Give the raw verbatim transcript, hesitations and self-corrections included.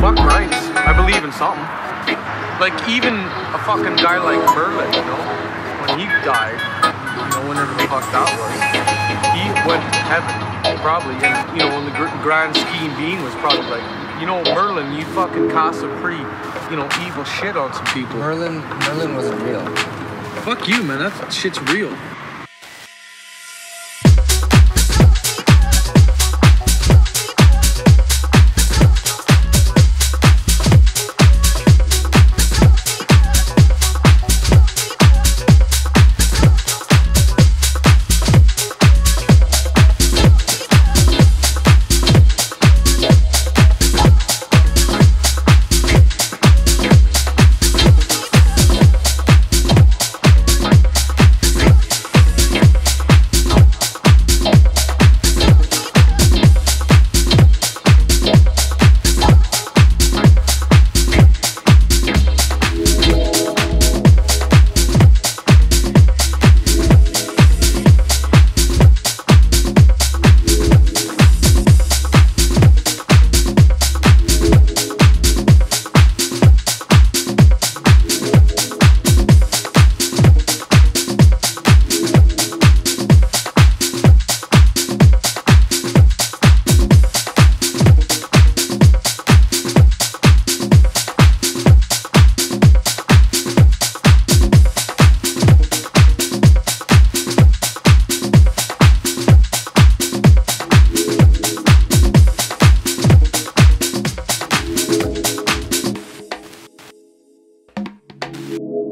fuck right. I believe in something. Like even a fucking guy like Merlin, you know, when he died, you know, whenever the fuck that was, he went to heaven, probably, and you know, in the gr grand scheme being was probably like, you know, Merlin, you fucking cast some pretty, you know, evil shit on some people. Merlin, Merlin wasn't real. Fuck you, man. That shit's real. You